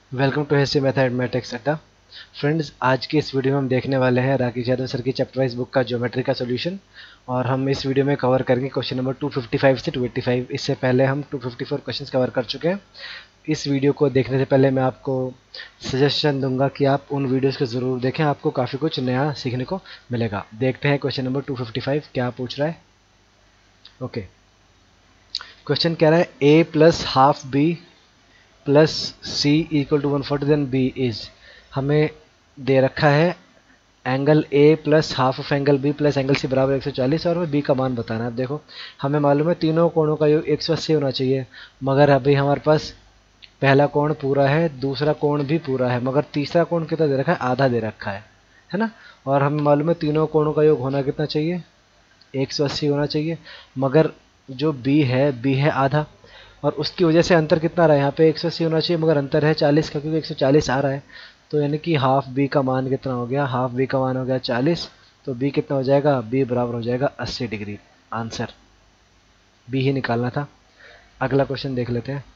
Welcome to history method matrix अड्डा। Friends, आज की इस वीडियो में हम देखने वाले हैं राकेश यादव सर की चैप्टर वाइज बुक का ज्योमेट्री का सॉल्यूशन। और हम इस वीडियो में कवर करेंगे क्वेश्चन नंबर 255 से 285। इससे पहले हम 254 क्वेश्चंस कवर कर चुके हैं। इस वीडियो को देखने से पहले मैं आपको सजेशन दूंगा कि आप उन वीडियोस को ज़रूर देखें, आपको काफ़ी कुछ नया सीखने को मिलेगा। देखते हैं क्वेश्चन नंबर 255 क्या पूछ रहा है। ओके, क्वेश्चन कह रहा है a plus half B plus C equal to 140 then B is. हमें दे रखा है angle A plus half of angle B plus angle C बराबर 140 और हमें बी का मान बताना है। अब देखो, हमें मालूम है तीनों कोणों का योग 180 होना चाहिए, मगर अभी हमारे पास पहला कोण पूरा है, दूसरा कोण भी पूरा है, मगर तीसरा कोण कितना दे रखा है, आधा दे रखा है ना। और हमें मालूम है तीनों कोणों का योग होना कितना चाहिए, 180 होना चाहिए, मगर जो बी है आधा, और उसकी वजह से अंतर कितना रहा है, यहाँ पे 180 होना चाहिए मगर अंतर है 40 का, क्योंकि 140 आ रहा है। तो यानी कि हाफ बी का मान कितना हो गया, हाफ बी का मान हो गया 40। तो बी कितना हो जाएगा, बी बराबर हो जाएगा 80 डिग्री। आंसर बी ही निकालना था। अगला क्वेश्चन देख लेते हैं।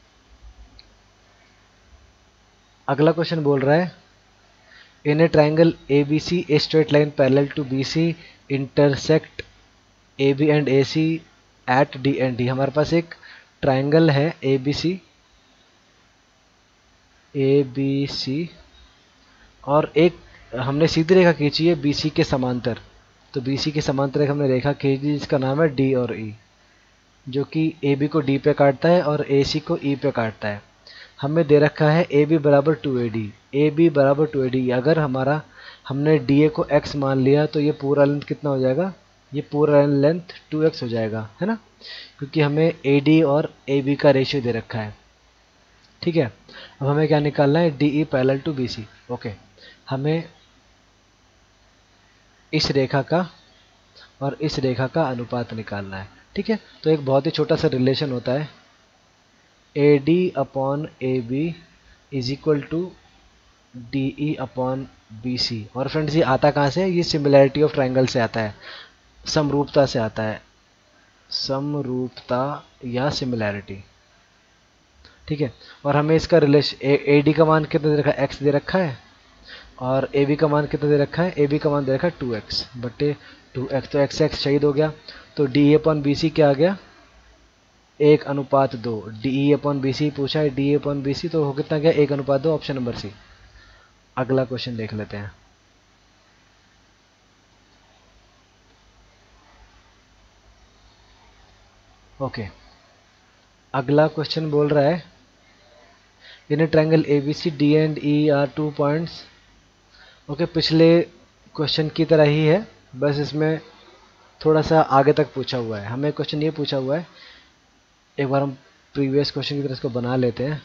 अगला क्वेश्चन बोल रहा है in a triangle A B C a straight line parallel to B C intersect A B and A C at D and D. हमारे पास एक ट्राइंगल है ए बी सी और एक हमने सीधी रेखा खींची है बी सी के समांतर। तो बी सी के समांतर एक हमने रेखा खींची जिसका नाम है डी और ई, जो कि ए बी को डी पे काटता है और ए सी को ई पे काटता है। हमें दे रखा है ए बी बराबर 2AD, ए बी बराबर 2AD। अगर हमने डी ए को x मान लिया तो ये पूरा लेंथ कितना हो जाएगा, ये पूरा लेंथ 2x हो जाएगा, है ना, क्योंकि हमें ए डी और ए बी का रेशियो दे रखा है। ठीक है, अब हमें क्या निकालना है, D E parallel to B C. Okay, हमें इस रेखा का और इस रेखा का अनुपात निकालना है। ठीक है, तो एक बहुत ही छोटा सा रिलेशन होता है, A D upon A B is equal to D E upon B C. और फ्रेंड्स, ये आता कहाँ से है, ये सिमिलैरिटी ऑफ ट्राइंगल से आता है, समरूपता से आता है, समरूपता या सिमिलैरिटी। ठीक है, और हमें इसका रिलेशन ए डी का मान कितना दे रखा है, एक्स दे रखा है, और ए बी का मान कितना दे रखा है, ए बी का मान दे रखा है 2x बटे 2x। तो x x शहीद हो गया, तो D A upon B C क्या आ गया, 1:2। D E upon B C पूछा है, D A upon B C तो हो कितना गया, 1:2, ऑप्शन नंबर सी। अगला क्वेश्चन देख लेते हैं। ओके, अगला क्वेश्चन बोल रहा है in a triangle A B C D and E are 2 points. Okay, पिछले क्वेश्चन की तरह ही है, बस इसमें थोड़ा सा आगे तक पूछा हुआ है। हमें क्वेश्चन ये पूछा हुआ है, एक बार हम प्रीवियस क्वेश्चन की तरह इसको बना लेते हैं।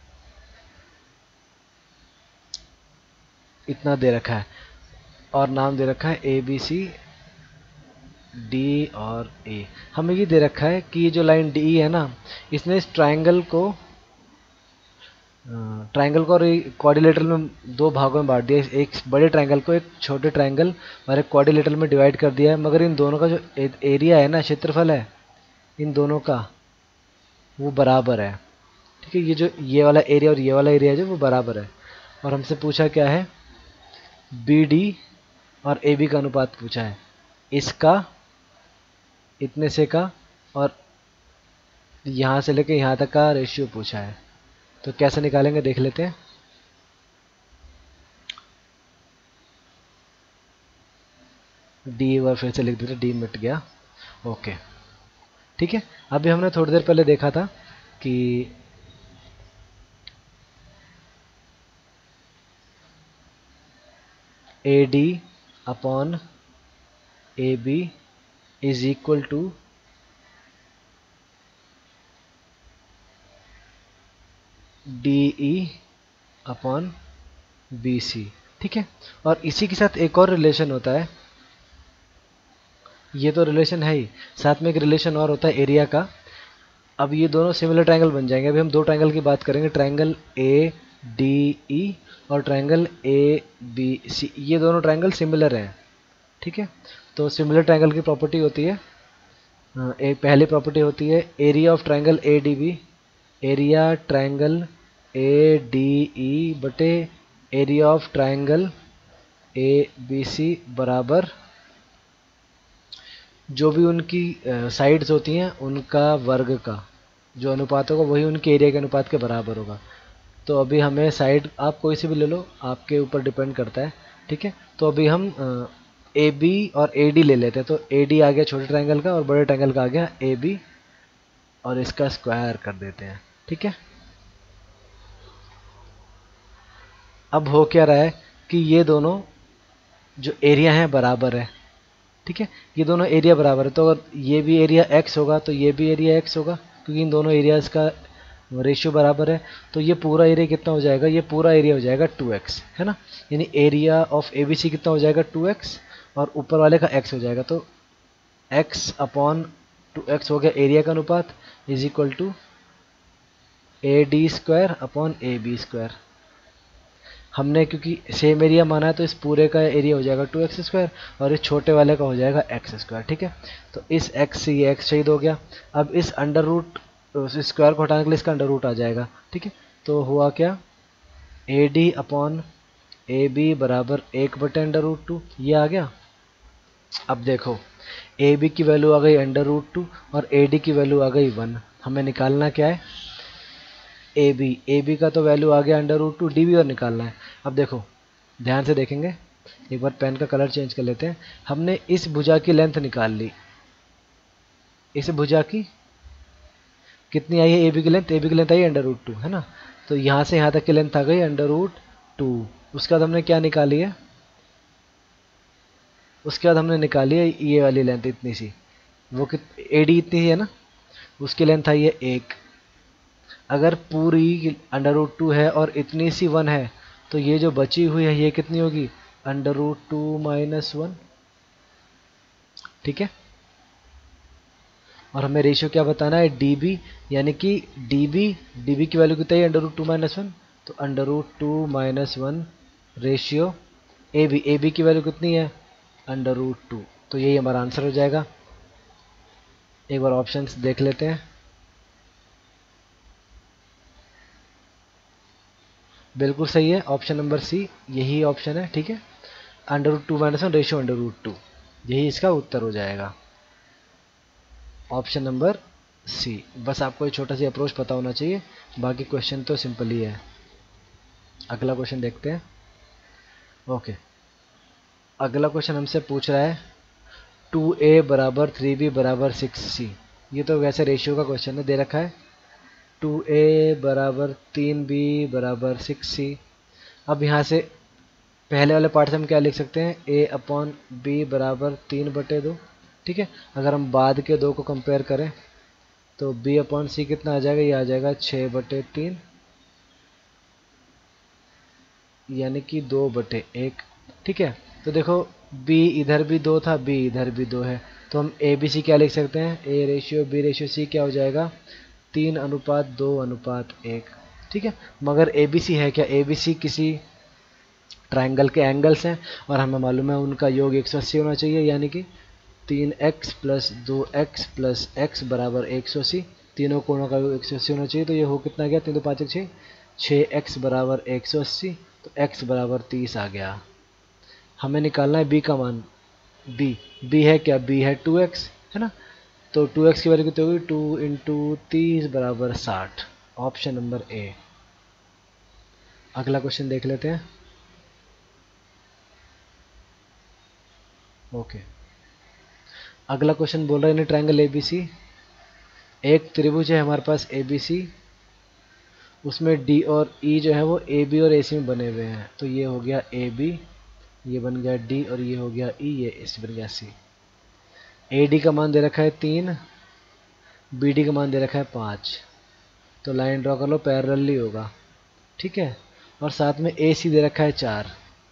इतना दे रखा है और नाम दे रखा है ए बी सी डी और ए। हमें ये दे रखा है कि ये जो लाइन डी है ना, इसने इस ट्राइंगल को क्वाड्रिलेटरल में दो भागों में बांट दिया, एक बड़े ट्राइंगल को एक छोटे ट्राइंगल और एक क्वाड्रिलेटरल में डिवाइड कर दिया है। मगर इन दोनों का जो एरिया है ना, क्षेत्रफल है इन दोनों का, वो बराबर है। ठीक है, ये जो ये वाला एरिया और ये वाला एरिया है जो, वो बराबर है। और हमसे पूछा क्या है, बी डी और ए बी का अनुपात पूछा है, इसका इतने से का और यहाँ से लेके यहाँ तक का रेशियो पूछा है। तो कैसे निकालेंगे देख लेते हैं। डी एक बार फिर से लिख देते, डी मिट गया। ओके, ठीक है, अभी हमने थोड़ी देर पहले देखा था कि A D upon A B is equal to D E upon B C. ठीक है, और इसी के साथ एक और रिलेशन होता है, ये तो रिलेशन है ही, साथ में एक रिलेशन और होता है एरिया का। अब ये दोनों सिमिलर ट्रायंगल बन जाएंगे। अभी हम दो ट्रायंगल की बात करेंगे, ट्रायंगल ए डी ई और ट्रायंगल ए बी सी। ये दोनों ट्रायंगल सिमिलर हैं। ठीक है, तो सिमिलर ट्रायंगल की प्रॉपर्टी होती है, एक पहली प्रॉपर्टी होती है area of triangle A D B, area triangle ADE बटे एरिया ऑफ ट्राइंगल ABC बराबर जो भी उनकी साइड्स होती हैं उनका वर्ग का जो अनुपात होगा वही उनके एरिया के अनुपात के बराबर होगा। तो अभी हमें साइड आप कोई सी भी ले लो, आपके ऊपर डिपेंड करता है, ठीक है। तो अभी हम AB और AD ले लेते हैं। तो AD आ गया छोटे ट्रायंगल का और बड़े ट्रायंगल का आ गया AB, और इसका स्क्वायर कर देते हैं, ठीक है। अब हो क्या रहा है कि ये दोनों जो एरिया हैं बराबर है, ठीक है। ये दोनों एरिया बराबर है, तो अगर ये भी एरिया x होगा तो ये भी एरिया x होगा, क्योंकि इन दोनों एरियाज का रेशियो बराबर है। तो ये पूरा एरिया कितना हो जाएगा, ये पूरा एरिया हो जाएगा 2x, है ना। यानी एरिया ऑफ ABC कितना हो जाएगा 2x, और ऊपर वाले का x हो जाएगा। तो x अपॉन 2x हो गया एरिया का अनुपात, is equal to AD square upon AB square. हमने क्योंकि सेम एरिया माना है तो इस पूरे का एरिया हो जाएगा 2x स्क्वायर, और इस छोटे वाले का हो जाएगा x स्क्वायर, ठीक है। तो इस x से ये x शहीद हो गया। अब इस अंडर रूट स्क्वायर को हटाने के लिए इसका अंडर रूट आ जाएगा, ठीक है। तो हुआ क्या, AD अपॉन AB बराबर 1/√2, ये आ गया। अब देखो AB की वैल्यू आ गई √2 और AD की वैल्यू आ गई 1। हमें निकालना क्या है, AB का तो वैल्यू आ गया √2, DB और निकालना है। अब देखो ध्यान से देखेंगे, एक बार पेन का कलर चेंज कर लेते हैं। हमने इस भुजा की लेंथ निकाल ली, इस भुजा की कितनी आई है, AB की लेंथ आई √2, है ना। तो यहाँ से यहाँ तक की लेंथ आ गई √2। उसके बाद हमने क्या निकाली है, उसके बाद हमने निकाली है ये वाली लेंथ इतनी सी, वो AD इतनी है ना, उसकी लेंथ आई है 1। अगर पूरी √2 है और इतनी सी 1 है, तो ये जो बची हुई है ये कितनी होगी, √2 - 1, ठीक है। और हमें रेशियो क्या बताना है, DB, यानी कि DB की वैल्यू कितनी है √2 - 1, तो √2 - 1 रेशियो AB की वैल्यू कितनी है √2। तो यही हमारा आंसर हो जाएगा। एक बार ऑप्शंस देख लेते हैं। बिल्कुल सही है, ऑप्शन नंबर सी यही ऑप्शन है, ठीक है। √2 - 1 रेशियो √2, यही इसका उत्तर हो जाएगा, ऑप्शन नंबर सी। बस आपको एक छोटा सा अप्रोच पता होना चाहिए, बाकी क्वेश्चन तो सिंपल ही है। अगला क्वेश्चन देखते हैं। ओके, अगला क्वेश्चन हमसे पूछ रहा है 2a बराबर 3b बराबर 6c। ये तो वैसे रेशियो का क्वेश्चन है, दे रखा है 2a बराबर 3b बराबर 6c। अब यहाँ से पहले वाले पार्ट से हम क्या लिख सकते हैं, a अपॉन b बराबर 3/2, ठीक है। अगर हम बाद के दो को कंपेयर करें तो b अपॉन c कितना आ जाएगा, ये आ जाएगा 6/3, यानी कि 2/1, ठीक है। तो देखो b इधर भी 2 था, b इधर भी 2 है, तो हम ABC क्या लिख सकते हैं, a ratio b ratio c क्या हो जाएगा, 3:2:1, ठीक है। मगर ABC है क्या, ABC किसी ट्राइंगल के एंगल्स हैं, और हमें मालूम है उनका योग 180 होना चाहिए, यानी कि 3x + 2x + x बराबर 180। तीनों कोणों का योग 180 होना चाहिए। तो ये हो कितना गया, 3 2 5 6, 6x बराबर 180, तो x बराबर 30 आ गया। हमें निकालना है b का मान, b है क्या, b है 2x, है ना। तो 2x की वैल्यू कितनी होगी, 2 × 30 बराबर 60, ऑप्शन नंबर ए। अगला क्वेश्चन देख लेते हैं। ओके, अगला क्वेश्चन बोल रहा है ट्रायंगल ABC, एक त्रिभुज है हमारे पास ABC, उसमें D और E जो है वो AB और AC में बने हुए हैं। तो ये हो गया AB, ये बन गया D, और ये हो गया E, ये इस बन गया C। AD का मान दे रखा है 3, BD का मान दे रखा है 5। तो लाइन ड्रॉ कर लो, पैरेलली होगा, ठीक है। और साथ में AC दे रखा है 4।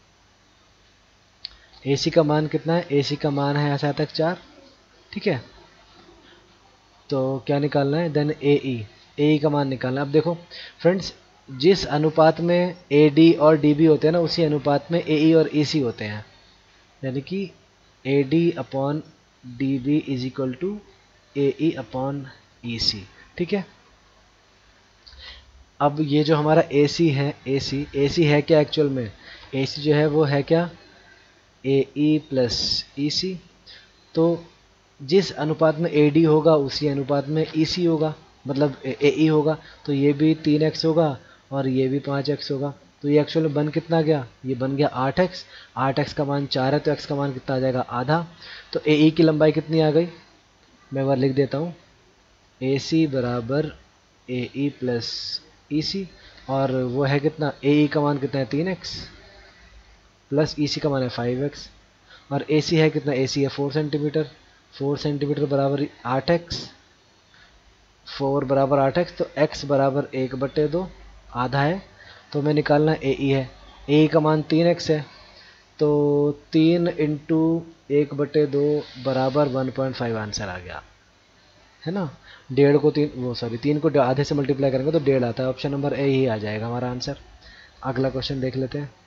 AC का मान कितना है, AC का मान है ऐसा तक 4, ठीक है। तो क्या निकालना है, देन AE का मान निकालना है। अब देखो फ्रेंड्स, जिस अनुपात में AD और DB होते हैं ना, उसी अनुपात में AE और EC होते हैं, यानी कि AD upon DB is equal to AE upon EC, ठीक है। अब ये जो हमारा AC है, AC है क्या एक्चुअल में? AC जो है वो है क्या? AE plus EC। तो जिस अनुपात में AD होगा उसी अनुपात में EC होगा, मतलब AE होगा। तो ये भी 3x होगा और ये भी 5x होगा। तो ये एक्चुअल में बन कितना गया? ये बन गया 8x। 8x का मान 4 है तो x का मान कितना आ जाएगा? आधा। तो AE की लंबाई कितनी आ गई? मैं एक बार लिख देता हूँ, AC बराबर AE प्लस EC। और वो है कितना? AE का मान कितना है? 3x प्लस EC का मान है 5x। और AC है कितना? AC है 4 सेंटीमीटर। 4 सेंटीमीटर बराबर 8x। 4 बराबर 8x, तो x बराबर 1/2 आधा है। तो हमें निकालना AE है। AE का मान 3x है, तो 3 इंटू 1/2 बराबर 1.5 आंसर आ गया, है ना। डेढ़ को तीन, वो सॉरी, 3 को आधे से मल्टीप्लाई करेंगे तो 1.5 आता है। ऑप्शन नंबर ए ही आ जाएगा हमारा आंसर। अगला क्वेश्चन देख लेते हैं।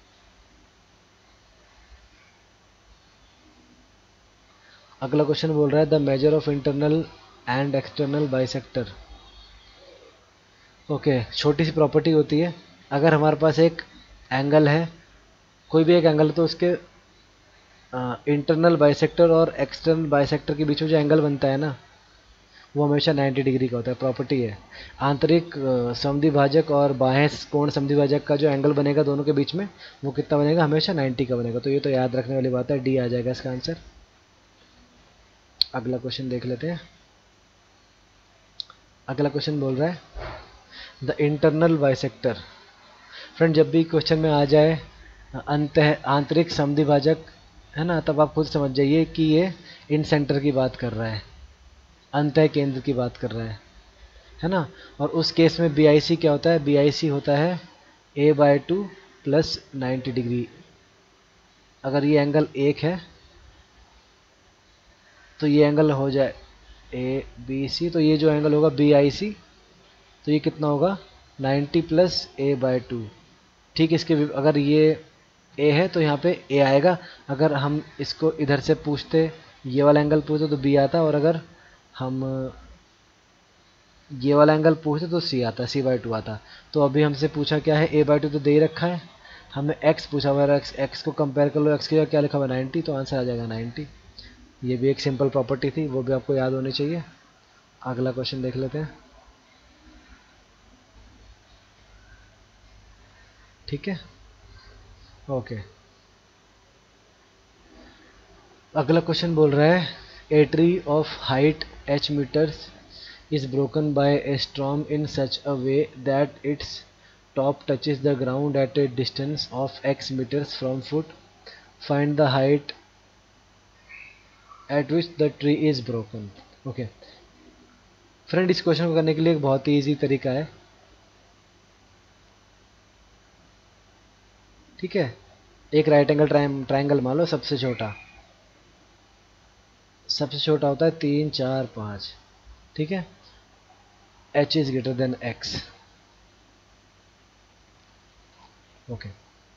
अगला क्वेश्चन बोल रहा है the measure of internal and external bisector. Okay, छोटी सी प्रॉपर्टी होती है, अगर हमारे पास एक एंगल है, कोई भी एक एंगल, तो उसके इंटरनल बाइसेक्टर और एक्सटर्नल बाइसेक्टर के बीच में जो एंगल बनता है ना, वो हमेशा 90 डिग्री का होता है। प्रॉपर्टी है, आंतरिक समद्विभाजक और बाह्य कोण समद्विभाजक का जो एंगल बनेगा दोनों के बीच में, वो कितना बनेगा? हमेशा 90 का बनेगा। तो ये तो याद रखने वाली बात है, डी आ जाएगा इसका आंसर। अगला क्वेश्चन देख लेते हैं। अगला क्वेश्चन बोल रहा है द इंटरनल बाइसेक्टर। फ्रेंड, जब भी क्वेश्चन में आ जाए अंत आंतरिक समद्विभाजक, है ना, तब आप खुद समझ जाइए कि ये इन सेंटर की बात कर रहा है, अंतः केंद्र की बात कर रहा है ना। और उस केस में BIC क्या होता है? BIC होता है A/2 प्लस 90 डिग्री। अगर ये एंगल 1 है तो ये एंगल हो जाए ABC, तो ये जो एंगल होगा BIC, तो ये कितना होगा? 90 प्लस A/2। ठीक, इसके अगर ये A है तो यहाँ पे A आएगा। अगर हम इसको इधर से पूछते, ये वाला एंगल पूछते तो B आता, और अगर हम ये वाला एंगल पूछते तो C आता, C/2 आता। तो अभी हमसे पूछा क्या है? A/2 तो दे ही रखा है, हमें x पूछा हुआ है। x को कंपेयर कर लो, x की जगह क्या लिखा हुआ है? 90, तो आंसर आ जाएगा 90। ये भी एक सिंपल प्रॉपर्टी थी, वो भी आपको याद होनी चाहिए। अगला क्वेश्चन देख लेते हैं। ठीक है, ओके। अगला क्वेश्चन बोल रहा है a tree of height h metres is broken by a storm in such a way that its top touches the ground at a distance of x meters from foot. Find the height at which the tree is broken. Okay, friend, इस question को करने के लिए एक बहुत ही easy तरीका है। ठीक है, एक राइट एंगल ट्राइंगल मान लो, सबसे छोटा होता है 3, 4, 5। ठीक है, h is greater than x। Okay,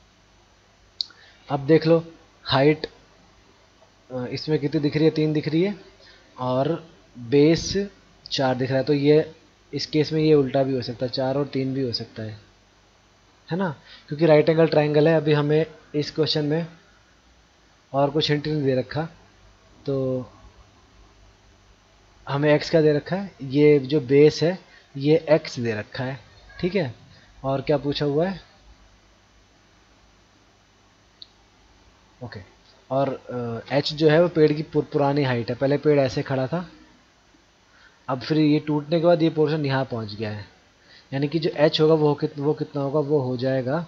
अब देख लो हाइट इसमें कितनी दिख रही है? 3 दिख रही है, और बेस 4 दिख रहा है। तो ये इस केस में ये उल्टा भी हो सकता है, 4 और 3 भी हो सकता है ना, क्योंकि राइट एंगल ट्राइंगल है। अभी हमें इस क्वेश्चन में और कुछ हिंट नहीं दे रखा, तो हमें x का दे रखा है, ये जो बेस है ये x दे रखा है। ठीक है, और क्या पूछा हुआ है? ओके, और h जो है वो पेड़ की पुरानी हाइट है, पहले पेड़ ऐसे खड़ा था, अब फिर ये टूटने के बाद ये पोर्शन यहाँ पहुँच गया है, यानी कि जो h होगा वो कितना होगा? वो हो जाएगा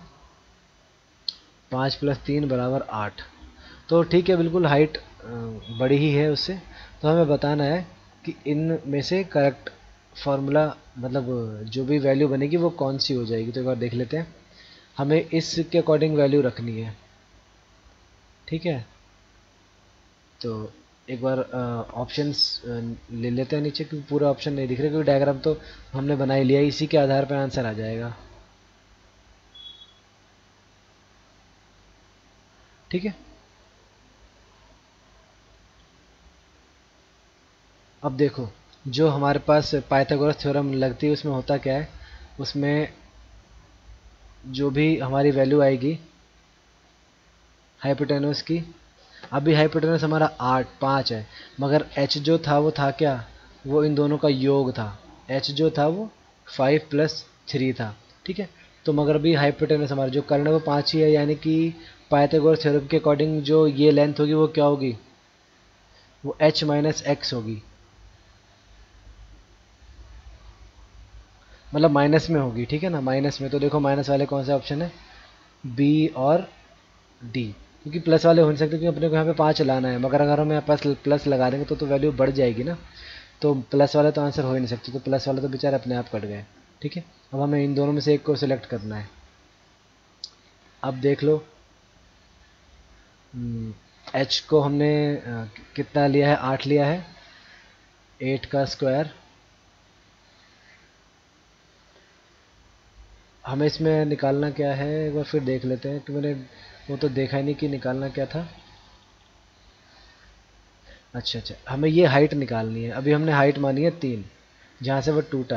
5 + 3 = 8। तो ठीक है, बिल्कुल हाइट बड़ी ही है उससे। तो हमें बताना है कि इन में से करेक्ट फार्मूला, मतलब जो भी वैल्यू बनेगी वो कौन सी हो जाएगी। तो एक बार देख लेते हैं, हमें इसके अकॉर्डिंग वैल्यू रखनी है। ठीक है, तो एक बार ऑप्शंस ले लेते हैं नीचे, क्योंकि पूरा ऑप्शन नहीं दिख रहा, क्योंकि डायग्राम तो हमने बना ही लिया, इसी के आधार पर आंसर आ जाएगा। ठीक है, अब देखो, जो हमारे पास पाइथागोरस थ्योरम लगती है उसमें होता क्या है? उसमें जो भी हमारी वैल्यू आएगी हाइपोटेनस की, अभी हाइपोटेनस हमारा 5 है, मगर h जो था वो था क्या, वो इन दोनों का योग था। h जो था वो 5 + 3 था, ठीक है। तो मगर अभी हाइपोटेनस हमारा जो कर्ण है वो 5 ही है, यानी कि पाइथागोरस थ्योरम के अकॉर्डिंग जो ये लेंथ होगी वो क्या होगी, वो h - x होगी, मतलब माइनस में होगी, ठीक है ना, माइनस में। तो देखो माइनस वाले कौन सा ऑप्शन है, बी और डी, क्योंकि प्लस वाले हो नहीं सकते, क्योंकि अपने को यहाँ पे 5 लाना है, मगर अगर हम यहाँ पास प्लस लगा देंगे तो वैल्यू बढ़ जाएगी ना, तो प्लस वाले तो आंसर हो ही नहीं सकते, तो प्लस वाले तो बेचारे अपने आप कट गए, ठीक है। अब हमें इन दोनों में से एक को सिलेक्ट करना है। अब देख लो, एच को हमने कितना लिया है, 8 लिया है, 8 का स्क्वायर। हमें इसमें निकालना क्या है, एक बार फिर देख लेते हैं, कि मैंने वो तो देखा ही नहीं कि निकालना क्या था। अच्छा अच्छा, हमें ये हाइट निकालनी है। अभी हमने हाइट मानी है 3, जहाँ से वो टूटा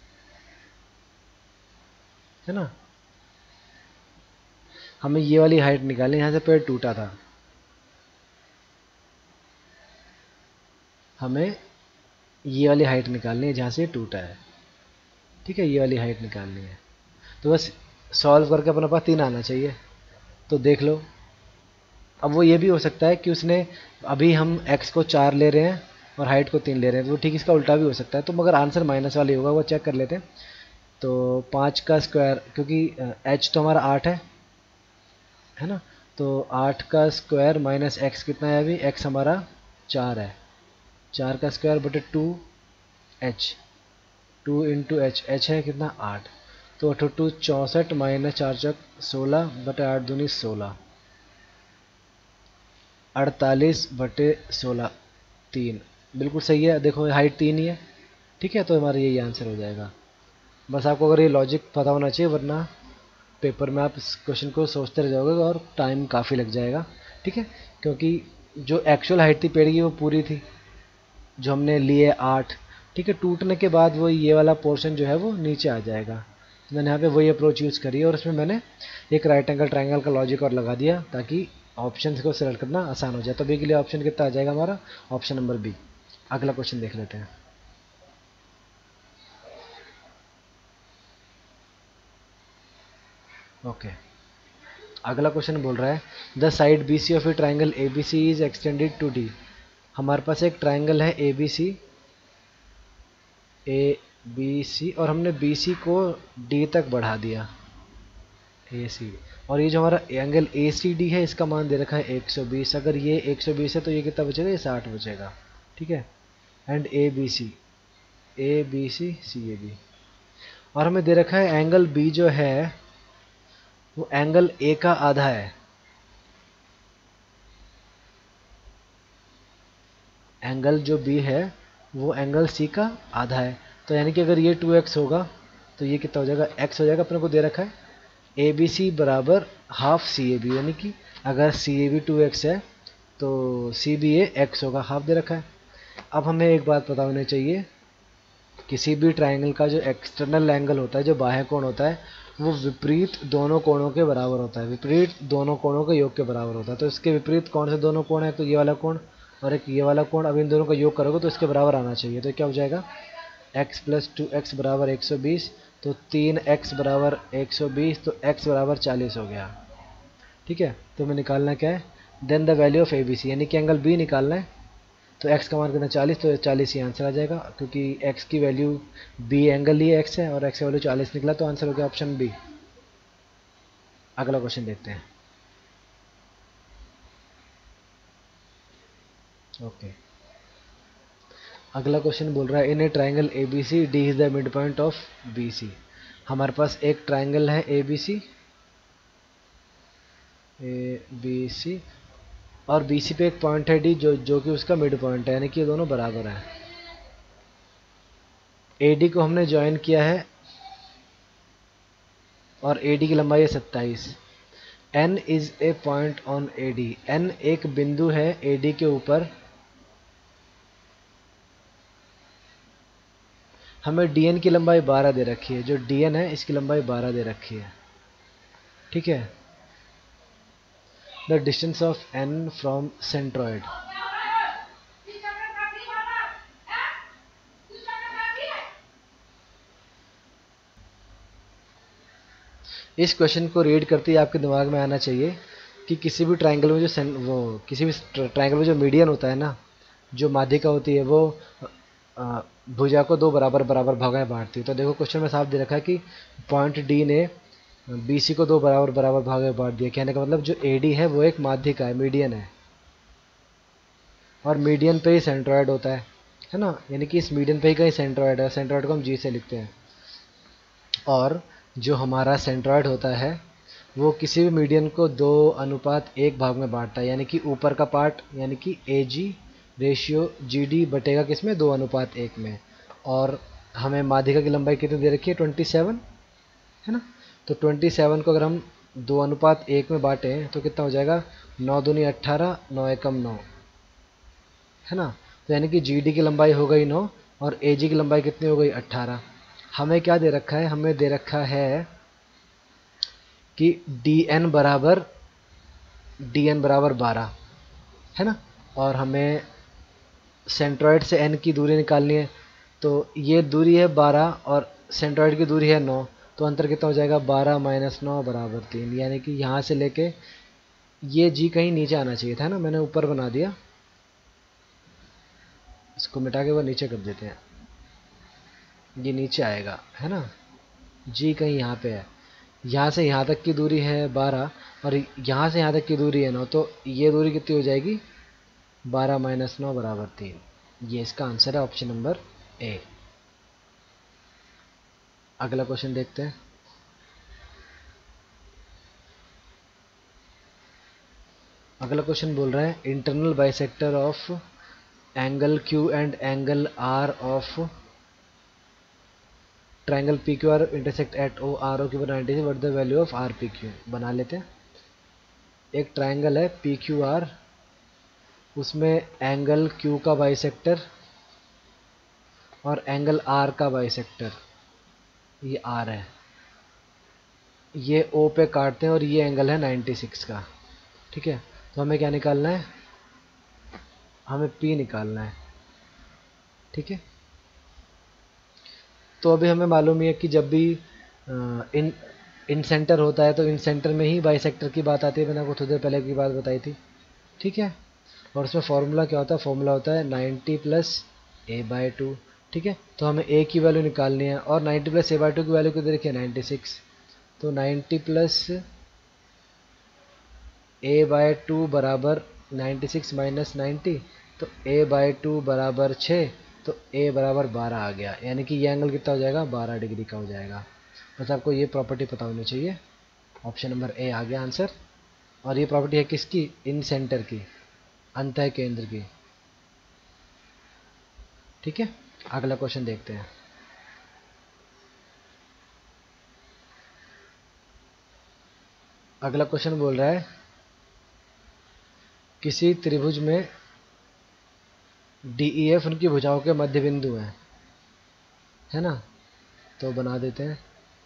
है ना। हमें ये वाली हाइट निकालनी है, यहाँ से पेड़ टूटा था, हमें ये वाली हाइट निकालनी है जहाँ से ये टूटा है, ठीक है, ये वाली हाइट निकालनी है। तो बस सॉल्व करके अपने पास 3 आना चाहिए। तो देख लो, अब वो ये भी हो सकता है कि उसने, अभी हम x को 4 ले रहे हैं और हाइट को 3 ले रहे हैं, तो ठीक इसका उल्टा भी हो सकता है, तो मगर आंसर माइनस वाला ही होगा, वो चेक कर लेते हैं। तो 5 का स्क्वायर, क्योंकि h तो हमारा 8 है ना, तो 8 का स्क्वायर माइनस x कितना है, अभी x हमारा 4 है, 4 का स्क्वायर बटे 2h, 2 इंटू h है कितना 8, तो 8 64 माइनस 4 चौक 16 बटे 8 दूनी 16, 48 बटे 16, 3, बिल्कुल सही है। देखो हाइट 3 ही है, ठीक है, तो हमारा यही आंसर हो जाएगा। बस आपको अगर ये लॉजिक पता होना चाहिए, वरना पेपर में आप इस क्वेश्चन को सोचते रह जाओगे और टाइम काफ़ी लग जाएगा, ठीक है। क्योंकि जो एक्चुअल हाइट थी पेड़ की वो पूरी थी, जो हमने लिए 8, ठीक है, टूटने के बाद वो ये वाला पोर्शन जो है वो नीचे आ जाएगा। तो मैंने यहाँ पे वही अप्रोच यूज़ करी है, और उसमें मैंने एक राइट एंगल ट्रायंगल का लॉजिक और लगा दिया, ताकि ऑप्शन को सेलेक्ट करना आसान हो जाए। तो बी के लिए ऑप्शन कितना आ जाएगा हमारा, ऑप्शन नंबर बी। अगला क्वेश्चन देख लेते हैं। ओके, अगला क्वेश्चन बोल रहा है the side B C of a triangle A B C is extended to D. हमारे पास एक ट्राइंगल है ए बी सी, और हमने बी सी को डी तक बढ़ा दिया, ए सी। और ये जो हमारा एंगल ए सी डी है, इसका मान दे रखा है 120। अगर ये 120 है तो ये कितना बचेगा, ये 60 बचेगा, ठीक है। एंड ए बी सी और हमें दे रखा है एंगल बी जो है वो एंगल ए का आधा है, एंगल जो बी है वो एंगल सी का आधा है। तो यानी कि अगर ये 2x होगा तो ये कितना हो जाएगा, x हो जाएगा। अपने को दे रखा है ए बी सी बराबर हाफ सी ए बी, यानी कि अगर सी ए बी 2x है तो सी बी ए x होगा, हाफ दे रखा है। अब हमें एक बात पता होनी चाहिए, किसी भी ट्राइंगल का जो एक्सटर्नल एंगल होता है, जो बाह्य कोण होता है, वो विपरीत दोनों कोणों के बराबर होता है, विपरीत दोनों कोणों के योग के बराबर होता है। तो इसके विपरीत कौन से दोनों कोण है, तो ये वाला कोण और एक ये वाला कोण। अब इन दोनों का योग करोगे तो इसके बराबर आना चाहिए। तो क्या हो जाएगा, x + 2x बराबर 120, तो 3x बराबर 120, तो x बराबर 40 हो गया, ठीक है। तो हमें निकालना क्या है, then the value of A B C, यानी कि एंगल बी निकालना है। तो x का मान कितना 40, तो 40 ही आंसर आ जाएगा, क्योंकि x की वैल्यू b एंगल लिए x है और x की वैल्यू 40 निकला, तो आंसर हो गया ऑप्शन बी। अगला क्वेश्चन देखते हैं। ओके, अगला क्वेश्चन बोल रहा है in a triangle A B C D is the mid point of B C. हमारे पास एक ट्राइंगल है ए बी सी और बी सी पे एक पॉइंट है डी, जो कि उसका मिड पॉइंट है, यानी कि ये दोनों बराबर हैं। ए डी को हमने ज्वाइन किया है और ए डी की लंबाई है 27। N is a point on A D, N एक बिंदु है ए डी के ऊपर, हमें DN की लंबाई 12 दे रखी है, जो DN है इसकी लंबाई 12 दे रखी है, ठीक है। The distance of N from centroid, इस क्वेश्चन को रीड करते ही आपके दिमाग में आना चाहिए कि किसी भी ट्रायंगल में किसी भी ट्रायंगल में जो मीडियन होता है ना, जो माध्यिका होती है, वो भुजा को दो बराबर बराबर भागों में बांटती है। तो देखो क्वेश्चन में साफ दे रखा है कि पॉइंट डी ने BC को दो बराबर बराबर भागों में बांट दिया। कहने का मतलब जो AD है वो एक माध्यिका है, मीडियन है, और मीडियन पे ही सेंट्रॉइड होता है ना, यानी कि इस मीडियन पे ही कहीं सेंट्रॉइड है। सेंट्रॉइड को हम G से लिखते हैं, और जो हमारा सेंट्रॉइड होता है वो किसी भी मीडियन को 2:1 भाग में बांटता है, यानी कि ऊपर का पार्ट यानी कि AG रेशियो GD बटेगा किसमें, 2:1 में। और हमें माध्यिका की लंबाई कितनी दे रखी है, 27 है ना। तो 27 को अगर हम 2:1 में बांटें तो कितना हो जाएगा, 9 दूनी 18, 9 एकम 9, है ना। तो यानी कि GD की लंबाई हो गई 9 और AG की लंबाई कितनी हो गई, 18। हमें क्या दे रखा है, हमें दे रखा है कि DN बराबर 12 है ना, और हमें सेंट्रॉइड से N की दूरी निकालनी है। तो ये दूरी है 12 और सेंट्रॉइड की दूरी है 9, तो अंतर कितना हो जाएगा, 12 - 9 बराबर 3। यानी कि यहाँ से लेके ये G कहीं नीचे आना चाहिए था ना, मैंने ऊपर बना दिया, इसको मिटा के वो नीचे कर देते हैं, ये नीचे आएगा है ना। G कहीं यहाँ पे है, यहाँ से यहाँ तक की दूरी है 12 और यहाँ से यहाँ तक की दूरी है 9, तो ये दूरी कितनी हो जाएगी, 12 - 9 बराबर 3। ये इसका आंसर है, ऑप्शन नंबर A। अगला क्वेश्चन देखते हैं। अगला क्वेश्चन बोल रहा है internal bisector of angle Q and angle R of triangle PQR intersect at ORO की 90 से, what the value of RPQ। बना लेते हैं। एक ट्रायंगल है PQR, उसमें एंगल Q का बाइसेक्टर और एंगल R का बाइसेक्टर, ये R है, ये O पे काटते हैं और ये एंगल है 96 का, ठीक है। तो हमें क्या निकालना है, हमें P निकालना है, ठीक है। तो अभी हमें मालूम ही है कि जब भी इन सेंटर होता है तो इन सेंटर में ही बाइसेक्टर की बात आती है, मैंने आपको थोड़ी देर पहले की बात बताई थी, ठीक है। और उसमें फॉर्मूला क्या होता है, फॉर्मूला होता है 90 + a/2, ठीक है। तो हमें a की वैल्यू निकालनी है और 90 + a/2 की वैल्यू कितनी रखी है, 96। तो 90 + a/2 बराबर 96 - 90, तो a/2 बराबर 6, तो a बराबर 12 आ गया। यानी कि ये एंगल कितना हो जाएगा, 12 डिग्री का हो जाएगा। बस आपको ये प्रॉपर्टी पता होनी चाहिए। ऑप्शन नंबर A आ गया आंसर। और ये प्रॉपर्टी है किसकी, इन सेंटर की, अंतः केंद्र की, ठीक है। अगला क्वेश्चन देखते हैं। अगला क्वेश्चन बोल रहा है किसी त्रिभुज में DEF उनकी भुजाओं के मध्य बिंदु है ना। तो बना देते हैं,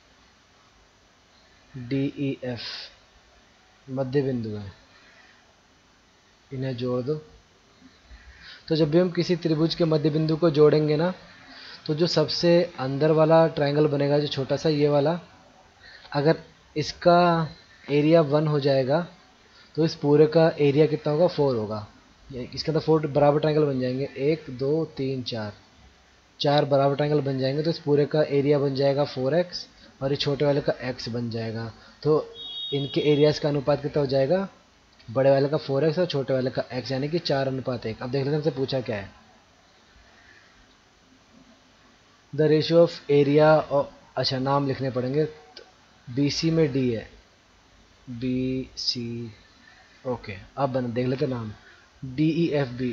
DEF मध्य बिंदु है, इन्हें जोड़ दो। तो जब भी हम किसी त्रिभुज के मध्य बिंदु को जोड़ेंगे ना, तो जो सबसे अंदर वाला ट्रायंगल बनेगा, जो छोटा सा ये वाला, अगर इसका एरिया 1 हो जाएगा तो इस पूरे का एरिया कितना होगा, 4 होगा। इसके अंदर 4 बराबर ट्रायंगल बन जाएंगे, 1 2 3 4, 4 बराबर ट्रायंगल बन जाएंगे। तो इस पूरे का एरिया बन जाएगा 4x और इस छोटे वाले का x बन जाएगा। तो इनके एरियाज का अनुपात कितना हो जाएगा, बड़े वाले का 4x और छोटे वाले का x, यानी कि 4:1। अब देख लेते हैं हमसे पूछा क्या है, द रेशियो ऑफ एरिया। अच्छा, नाम लिखने पड़ेंगे। BC में D है, BC, ओके। अब बन देख लेते नाम, DEFB,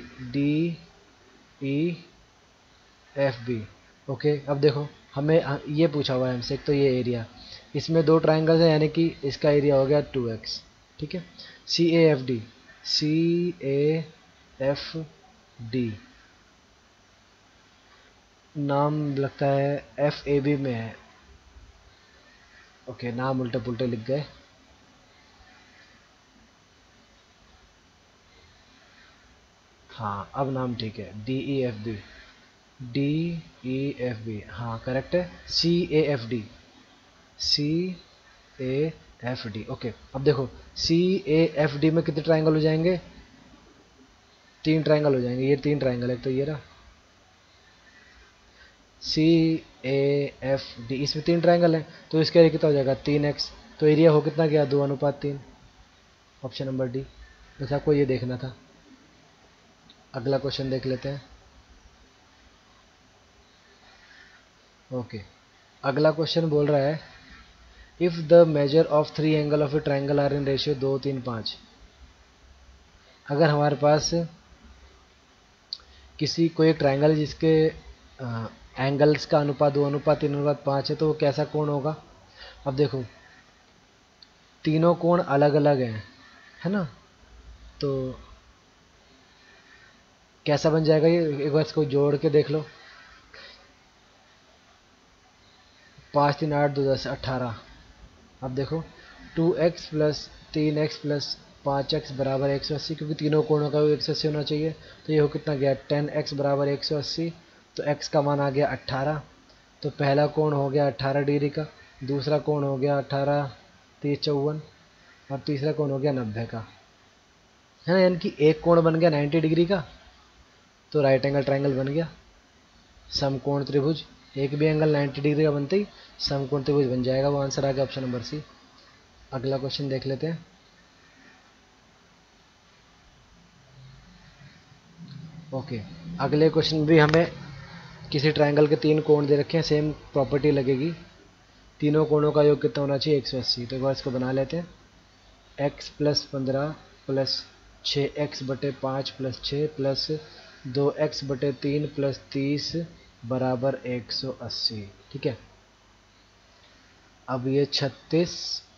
DEFB, ओके। अब देखो हमें ये पूछा हुआ है हमसे, एक तो ये एरिया, इसमें दो ट्राइंगल्स है, यानी कि इसका एरिया हो गया 2x, ठीक है। CAFD, CAFD, नाम लगता है FAB में है। ओके, नाम उल्टे पुल्टे लिख गए। हाँ, अब नाम ठीक है, DEFB। DEFB, हाँ करेक्ट है। CAFD, CAFD। ओके, अब देखो CAFD में कितने ट्राइंगल हो जाएंगे? 3 ट्राइंगल हो जाएंगे। ये 3 ट्राइंगल है, तो ये रहा CAFD, इसमें 3 ट्राइंगल है, तो इसका एरिया कितना हो जाएगा? 3x। तो एरिया हो कितना गया? 2:3। Option number D. बस आपको ये देखना था। अगला क्वेश्चन देख लेते हैं। ओके, अगला क्वेश्चन बोल रहा है if the measure of 3 angle of a triangle are in ratio 2, 3, 5। अगर हमारे पास किसी कोई एक ट्राइंगल है जिसके एंगल्स का अनुपात 2:3:5 है, तो वो कैसा कोण होगा? अब देखो, तीनों कोण अलग अलग हैं, है ना? तो कैसा बन जाएगा ये? एक बार इसको जोड़ के देख लो। 5, 3, 8, 2, 10, 18। अब देखो 2x plus 3x plus 5x बराबर 180, क्योंकि तीनों कोणों का 180 होना चाहिए। तो ये हो कितना गया? 10x बराबर 180। तो x का मान आ गया 18। तो पहला कोण हो गया 18 डिग्री का, दूसरा कोण हो गया 18, 30, 54, और तीसरा कोण हो गया 90 का, है ना? यानी कि एक कोण बन गया 90 डिग्री का, तो राइट एंगल ट्राइंगल बन गया। समकोण त्रिभुज, एक भी एंगल 90 डिग्री का बनते ही समकोण त्रिभुज बन जाएगा। वो आंसर आ गया ऑप्शन नंबर सी। अगला क्वेश्चन देख लेते हैं। ओके, अगले क्वेश्चन भी हमें किसी ट्राइंगल के 3 कोण दे रखे हैं, सेम प्रॉपर्टी लगेगी। तीनों कोणों का योग कितना होना चाहिए? 180। तो एक बार इसको बना लेते हैं। x प्लस 15 प्लस 6x बटे 5 प्लस 6 प्लस 2x बटे 3 प्लस 30 बराबर 180। ठीक है, अब ये 36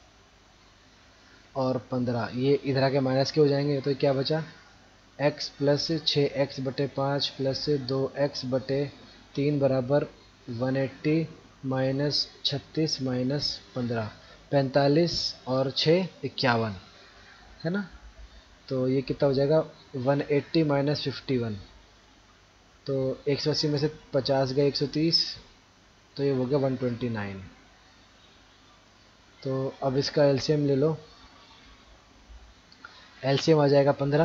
और 15 ये इधर आके माइनस के हो जाएंगे, तो क्या बचा? x प्लस 6x बटे 5 प्लस 2x बटे 3 बराबर 180 माइनस 36 माइनस 15, 45 और 6 51, है ना? तो ये कितना हो जाएगा? 180 माइनस 51। तो 180 में से 50 गए 130, तो ये हो गया 129। तो अब इसका एलसीएम ले लो। एलसीएम आ जाएगा 15,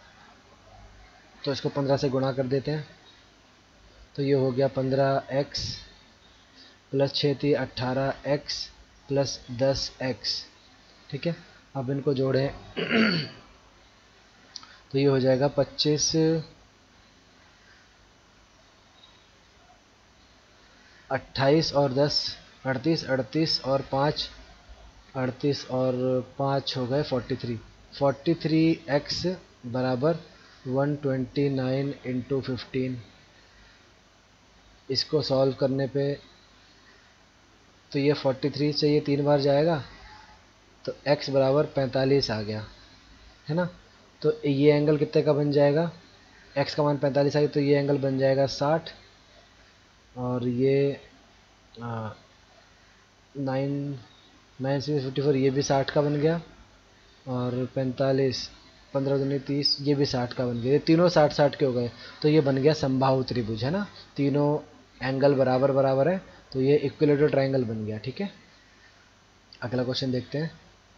तो इसको 15 से गुणा कर देते हैं। तो ये हो गया 15x plus 6 18x plus 10x। ठीक है, अब इनको जोड़ें तो ये हो जाएगा 25, 28 और 10 38, 38 और 5 38 और 5 हो गए 43। 43x बराबर 129 इंटू 15। इसको सॉल्व करने पे तो ये 43 से ये 3 बार जाएगा, तो x बराबर 45 आ गया, है ना? तो ये एंगल कितने का बन जाएगा? x का मान 45 आ गया, तो ये एंगल बन जाएगा 60, और ये 9 9 ये भी 60 का बन गया, और 45 15 दूनी 30 ये भी 60 का बन गया। ये तीनों 60 60 के हो गए, तो ये बन गया समबाहु त्रिभुज, है ना? तीनों एंगल बराबर बराबर है, तो ये इक्विलेटरल ट्राइंगल बन गया। ठीक है, अगला क्वेश्चन देखते हैं।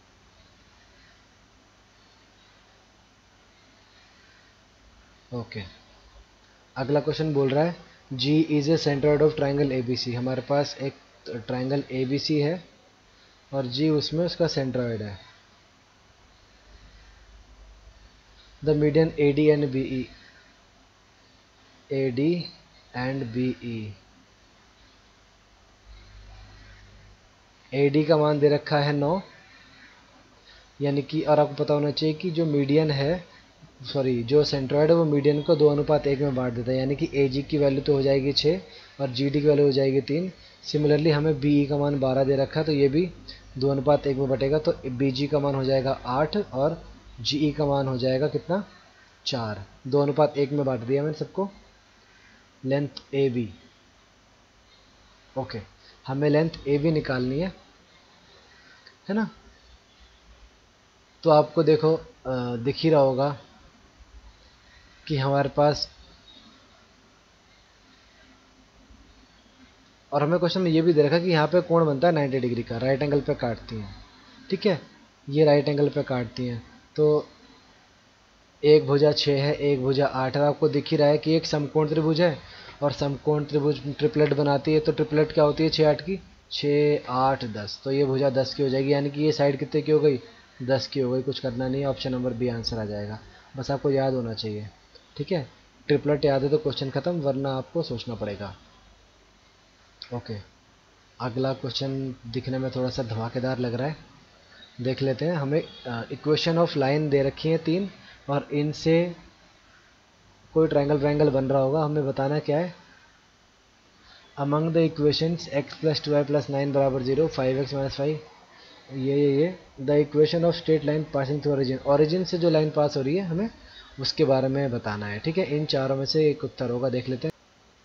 ओके, अगला क्वेश्चन बोल रहा है G is a centroid of triangle ABC। हमारे पास एक ट्राइंगल ABC है और G उसमें उसका सेंट्रोइड है। The median AD and BE, AD and BE। AD का मान दे रखा है 9, यानी कि, और आपको पता होना चाहिए कि जो मीडियन है, सॉरी जो सेंट्रोइड है, वो मीडियन को 2:1 में बांट देता है, यानी कि AG की वैल्यू तो हो जाएगी 6 और GD की वैल्यू हो जाएगी 3। सिमिलरली हमें BE का मान 12 दे रखा है, तो ये भी 2:1 में बटेगा, तो BG का मान हो जाएगा 8 और GE का मान हो जाएगा कितना? 4। 2:1 में बांट दिया मैंने सबको। लेंथ AB, ओके, हमें लेंथ ए भी निकालनी है ना। तो आपको देखो दिख ही रहा होगा कि हमारे पास, और हमें क्वेश्चन में ये भी दे रखा है कि यहाँ पे कोण बनता है 90 डिग्री का, राइट एंगल पे काटती हैं, ठीक है, ये राइट एंगल पे काटती हैं। तो एक भुजा 6 है, एक भुजा 8 है, आपको दिख ही रहा है कि एक समकोण त्रिभुज है, और समकोण त्रिभुज ट्रिपलेट बनाती है, तो ट्रिपलेट क्या होती है 6 8 की, 6 8 10, तो ये भुजा 10 की हो जाएगी, यानी कि ये साइड कितने की हो गई, 10 की हो गई। कुछ करना नहीं है, ऑप्शन नंबर बी आंसर आ जाएगा, बस आपको याद होना चाहिए, ठीक है। ट्रिपलेट याद है तो क्वेश्चन खत्म, वरना आपको सोचना पड़ेगा। ओके, अगला क्वेश्चन दिखने में थोड़ा सा धमाकेदार लग रहा है, देख लेते हैं। हमें इक्वेशन ऑफ लाइन दे रखी है 3, और इनसे कोई ट्रायंगल बन रहा होगा, हमें बताना क्या है। Among the equations x plus 2y plus 9 बराबर 0, 5x माइनस 5, ये the equation of straight line passing through origin, origin से जो लाइन पास हो रही है हमें उसके बारे में बताना है, ठीक है। इन चारों में से एक उत्तर होगा, देख लेते हैं।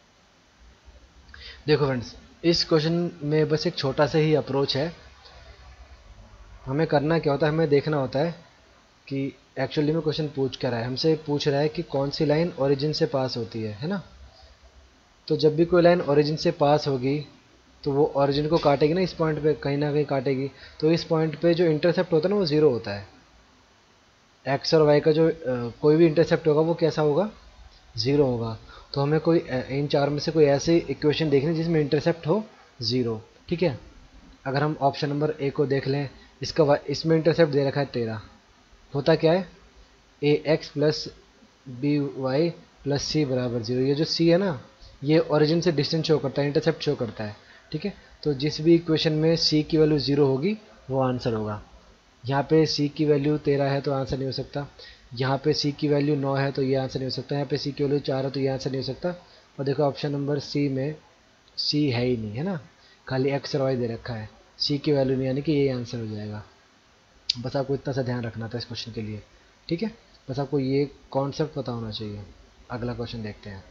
देखो फ्रेंड्स, इस क्वेश्चन में बस एक छोटा सा ही अप्रोच है। हमें करना क्या होता है, हमें देखना होता है कि एक्चुअली में क्वेश्चन पूछ क्या रहा है, हमसे पूछ रहा है कि कौन सी लाइन ओरिजिन से पास होती है ना। तो जब भी कोई लाइन ओरिजिन से पास होगी तो वो ओरिजिन को काटेगी ना, इस पॉइंट पे कहीं ना कहीं काटेगी, तो इस पॉइंट पे जो इंटरसेप्ट होता है ना वो ज़ीरो होता है। एक्स और वाई का जो कोई भी इंटरसेप्ट होगा वो कैसा होगा, ज़ीरो होगा। तो हमें कोई इन चार में से कोई ऐसी इक्वेशन देखनी जिसमें इंटरसेप्ट हो ज़ीरो, ठीक है। अगर हम ऑप्शन नंबर ए को देख लें, इसमें इंटरसेप्ट दे रखा है 13, होता क्या है, A X plus B Y plus C बराबर 0, ये जो सी है ना ये ओरिजिन से डिस्टेंस शो करता है, इंटरसेप्ट शो करता है, ठीक है। तो जिस भी इक्वेशन में सी की वैल्यू 0 होगी वो आंसर होगा। यहाँ पे सी की वैल्यू 13 है तो आंसर नहीं हो सकता, यहाँ पे सी की वैल्यू 9 है तो ये आंसर नहीं हो सकता, यहाँ पे सी की वैल्यू 4 है तो ये आंसर नहीं हो सकता। और देखो ऑप्शन नंबर सी में सी है ही नहीं, है ना, खाली एक्स और वाई दे रखा है, सी की वैल्यू नहीं, यानी कि ये आंसर हो जाएगा। बस आपको इतना सा ध्यान रखना था इस क्वेश्चन के लिए, ठीक है। बस आपको ये कॉन्सेप्ट पता होना चाहिए। अगला क्वेश्चन देखते हैं।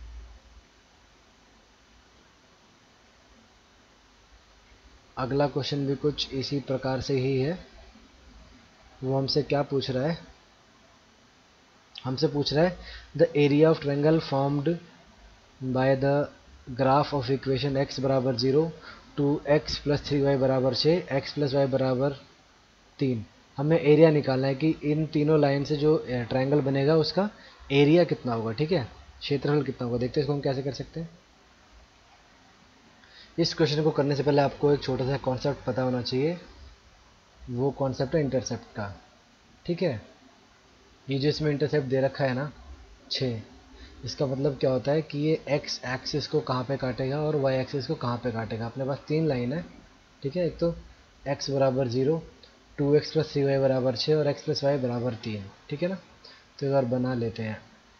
अगला क्वेश्चन भी कुछ इसी प्रकार से ही है। वो हमसे क्या पूछ रहा है, हमसे पूछ रहा है the area of triangle formed by the graph of equation x बराबर 0, 2x प्लस 3y बराबर 6, x प्लस वाई बराबर 3। हमें एरिया निकालना है कि इन तीनों लाइन से जो ट्रायंगल बनेगा उसका एरिया कितना होगा, ठीक है, क्षेत्रफल कितना होगा। देखते हैं इसको हम कैसे कर सकते हैं। इस क्वेश्चन को करने से पहले आपको एक छोटा सा कॉन्सेप्ट पता होना चाहिए, वो कॉन्सेप्ट है इंटरसेप्ट का, ठीक है। ये जो इसमें इंटरसेप्ट दे रखा है ना 6, इसका मतलब क्या होता है कि ये x एक्सिस को कहाँ पे काटेगा और y एक्सिस को कहाँ पे काटेगा। अपने पास तीन लाइन है, ठीक है, एक तो x बराबर 0, 2x प्लस 3y बराबर 6 और x प्लस वाई बराबर 3, ठीक है ना। तो एक बार बना लेते हैं,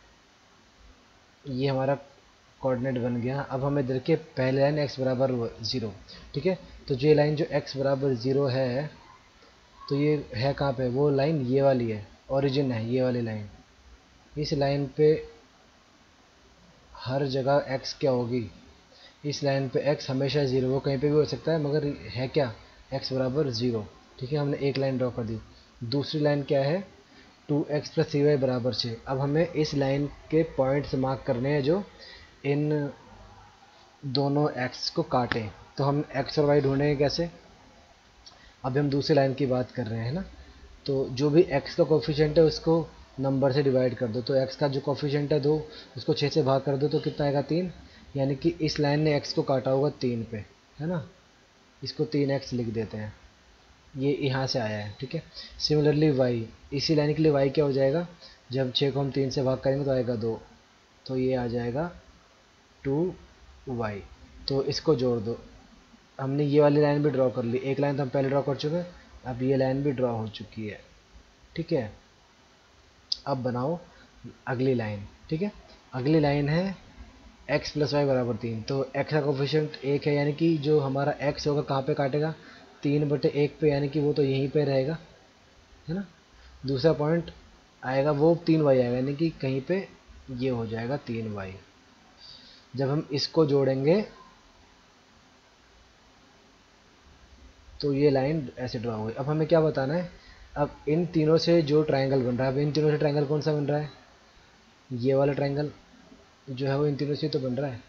ये हमारा कोऑर्डिनेट बन गया। अब हमें देखिए पहले लाइन x बराबर 0, ठीक है, तो जो लाइन जो x बराबर 0 है तो ये है कहाँ पे, वो लाइन ये वाली है, ओरिजिन है ये वाली लाइन। इस लाइन पे हर जगह x क्या होगी, इस लाइन पे x हमेशा 0, वो कहीं पे भी हो सकता है मगर है क्या, x बराबर 0, ठीक है। हमने एक लाइन ड्रॉ कर दी। दूसरी लाइन क्या है, 2x प्लस 3y बराबर 6। अब हमें इस लाइन के पॉइंट्स मार्क करने हैं जो इन दोनों x को काटें। तो हम x और y ढूंढेंगे कैसे, अभी हम दूसरी लाइन की बात कर रहे हैं ना। तो जो भी x का कोफिशिएंट है उसको नंबर से डिवाइड कर दो, तो x का जो कोफिशिएंट है 2, उसको 6 से भाग कर दो तो कितना आएगा 3, यानी कि इस लाइन ने x को काटा होगा 3 पे, है ना। इसको 3x लिख देते हैं, ये यहाँ से आया है, ठीक है। सिमिलरली y, इसी लाइन के लिए y क्या हो जाएगा, जब 6 को हम 3 से भाग करेंगे तो आएगा 2, तो ये आ जाएगा 2y। तो इसको जोड़ दो, हमने ये वाली लाइन भी ड्रॉ कर ली, एक लाइन तो हम पहले ड्रॉ कर चुके हैं, अब ये लाइन भी ड्रॉ हो चुकी है, ठीक है। अब बनाओ अगली लाइन, ठीक है। अगली लाइन है x प्लस वाई बराबर 3, तो x का कोफिशिएंट 1 है, यानी कि जो हमारा x होगा कहाँ पे काटेगा, 3/1 पे, यानी कि वो तो यहीं पे रहेगा, है ना। दूसरा पॉइंट आएगा वो 3y आएगा, यानी कि कहीं पे ये हो जाएगा 3y। जब हम इसको जोड़ेंगे तो ये लाइन ऐसे ड्रा हुई। अब हमें क्या बताना है, अब इन तीनों से जो ट्रायंगल बन रहा है, अब इन तीनों से ट्रायंगल कौन सा बन रहा है, ये वाला ट्रायंगल जो है वो इन तीनों से तो बन रहा है।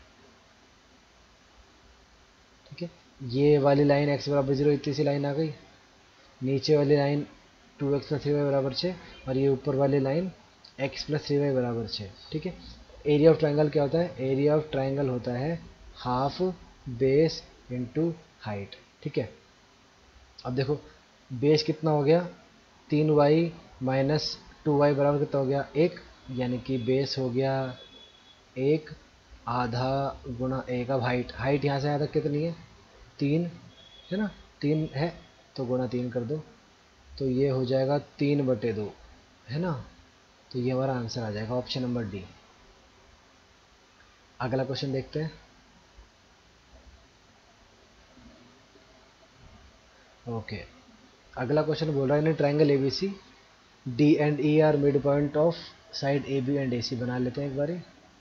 ठीक है, ये वाली लाइन x बराबर 0 इतनी सी लाइन आ गई, नीचे वाली लाइन 2x प्लस 3y बराबर 6, और ये ऊपर वाली लाइन x प्लस 3y बराबर 6। ठीक है, एरिया ऑफ ट्रायंगल क्या होता है, एरिया ऑफ ट्रायंगल होता है हाफ बेस इंटू हाइट। ठीक है, अब देखो बेस कितना हो गया, 3y माइनस 2y बराबर कितना हो गया, 1, यानी कि बेस हो गया 1 आधा गुणा 1। अब हाइट, हाइट यहाँ से यहाँ तक कितनी है, 3 है ना, 3 है, तो गुणा 3 कर दो, तो ये हो जाएगा 3/2, है ना। तो ये हमारा आंसर आ जाएगा ऑप्शन नंबर डी। अगला क्वेश्चन देखते हैं। ओके, अगला क्वेश्चन बोल रहा है in triangle ABC D and E are mid point of side A B and A C. बना लेते हैं एक बारी।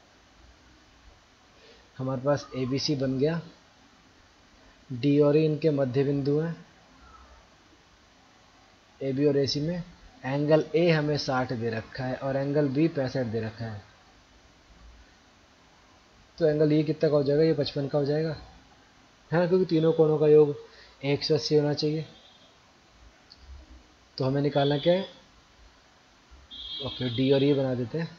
हमारे पास ए बी सी बन गया, डी और ई इनके मध्य बिंदु हैं, ए बी और ए सी में एंगल ए हमें 60 दे रखा है और एंगल बी 65 दे रखा है। तो एंगल ये कितना का हो जाएगा, ये 55 का हो जाएगा, है ना, क्योंकि तीनों कोणों का योग 180 होना चाहिए। तो हमें निकालना क्या है, ओके डी और ई बना देते हैं,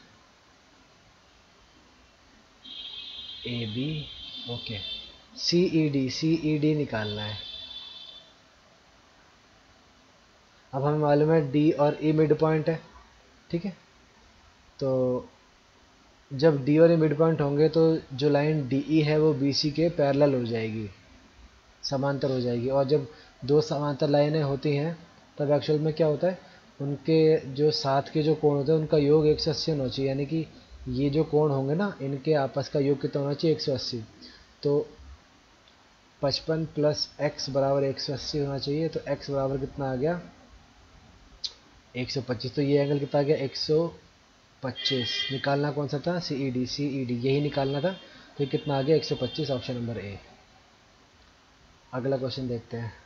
A B, okay C E D निकालना है। अब हमें मालूम है डी और ई मिड पॉइंट है। ठीक है, तो जब डी और ई मिड पॉइंट होंगे तो जो लाइन डी ई है वो बी सी के पैरेलल हो जाएगी, समांतर हो जाएगी। और जब दो समांतर लाइनें होती हैं तब एक्चुअल में क्या होता है, उनके जो साथ के जो कोण होते हैं उनका योग 180 होना चाहिए, यानी कि ये जो कोण होंगे ना इनके आपस का योग कितना होना चाहिए, 180। तो 55 प्लस एक्स बराबर 180 होना चाहिए, तो एक्स बराबर कितना आ गया, 125। तो ये एंगल कितना आ गया, 125। निकालना कौन सा था, सी ई डी यही निकालना था। तो ये कितना आ गया, 125, ऑप्शन नंबर ए। अगला क्वेश्चन देखते हैं।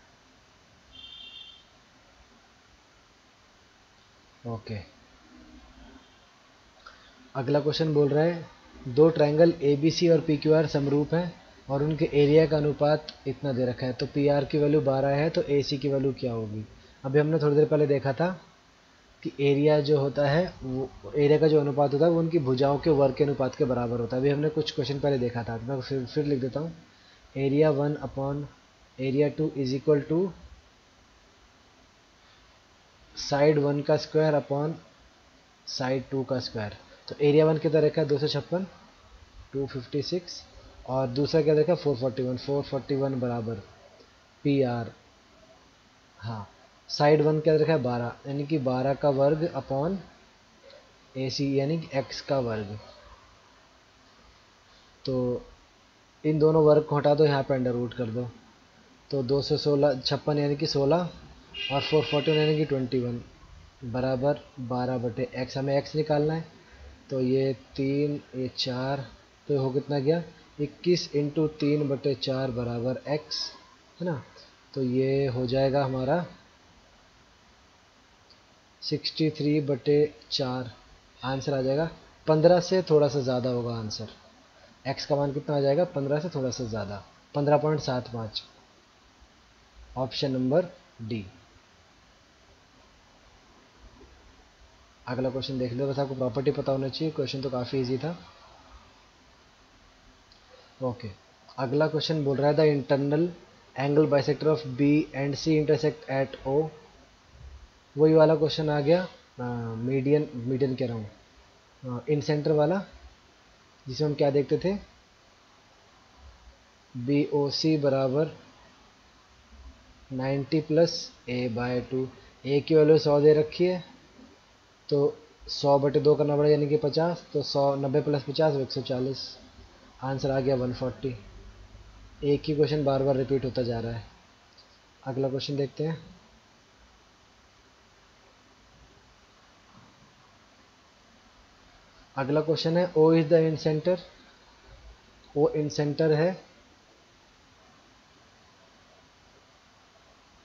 ओके, अगला क्वेश्चन बोल रहा है दो ट्रायंगल ए बी सी और पी क्यू आर समरूप हैं और उनके एरिया का अनुपात इतना दे रखा है। तो पी आर की वैल्यू 12 है, तो ए सी की वैल्यू क्या होगी। अभी हमने थोड़ी देर पहले देखा था कि एरिया जो होता है वो एरिया का जो अनुपात होता है वो उनकी भुजाओं के वर्ग के अनुपात के बराबर होता है। अभी हमने कुछ क्वेश्चन पहले देखा था, तो मैं फिर लिख देता हूँ। Area 1 upon area 2 is equal to side 1 का स्क्वायर अपॉन साइड 2 का स्क्वायर। तो एरिया 1 कितना रखा है, 256, 256, और दूसरा क्या देखा, 441, 441 बराबर पी आर। हाँ, साइड 1 क्या रखा है, 12, यानी कि 12 का वर्ग अपॉन ए सी यानी कि एक्स का वर्ग। तो इन दोनों वर्ग को हटा दो, यहाँ पे अंडर रूट कर दो। तो 216 56 यानी कि 16 और 441 यानी कि 21 बराबर 12/x। हमें x निकालना है, तो ये 3 ये 4, तो हो कितना गया, 21 इंटू 3/4 बराबर x, है ना। तो ये हो जाएगा हमारा 63/4, आंसर आ जाएगा 15 से थोड़ा सा ज़्यादा होगा आंसर। x का मान कितना आ जाएगा, 15 से थोड़ा सा ज़्यादा, 15.75, ऑप्शन नंबर डी। अगला क्वेश्चन देख लो, बस आपको प्रॉपर्टी पता होना चाहिए, क्वेश्चन तो काफ़ी इजी था। ओके, अगला क्वेश्चन बोल रहा है the internal angle bisector of B and C intersect at O. वही वाला क्वेश्चन आ गया, मीडियन मीडियन कह रहा हूँ, इन सेंटर वाला, जिसमें हम क्या देखते थे, बी ओ सी बराबर 90 प्लस a/2। ए की वैल्यू 100 दे रखी है, तो 100/2 करना पड़ेगा, यानी कि 50। तो 100, 90 प्लस 50 140, आंसर आ गया 140। एक ही क्वेश्चन बार बार रिपीट होता जा रहा है। अगला क्वेश्चन देखते हैं। अगला क्वेश्चन है O is the incentre. O incentre है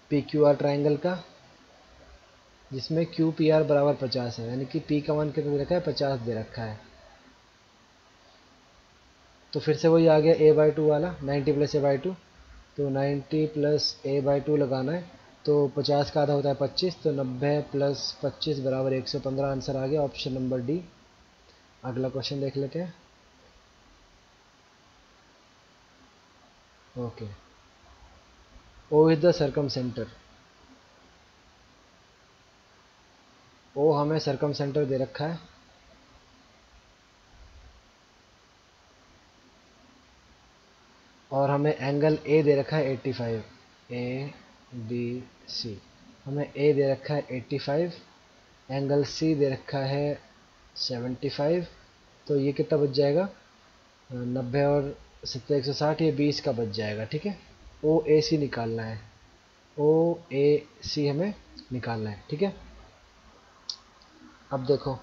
पी क्यू आर ट्राइंगल का, जिसमें क्यू पी आर बराबर 50 है, यानी कि पी का मान कितना दे रखा है, 50 दे रखा है। तो फिर से वही आ गया ए बाई टू वाला, 90 प्लस ए बाई टू, तो 90 प्लस ए बाई टू लगाना है, तो 50 का आधा होता है 25, तो 90 प्लस 25 बराबर 115, आंसर आ गया ऑप्शन नंबर डी। अगला क्वेश्चन देख लेते हैं। Okay, O is the circumcentre. O हमें सरकम सेंटर दे रखा है, और हमें एंगल ए दे रखा है 85, ए बी सी। हमें ए दे रखा है 85, एंगल सी दे रखा है 75, तो ये कितना बच जाएगा, 90 और 70 160, ये 20 का बच जाएगा। ठीक है, ओ ए सी निकालना है, ओ ए सी हमें निकालना है। ठीक है, अब देखो,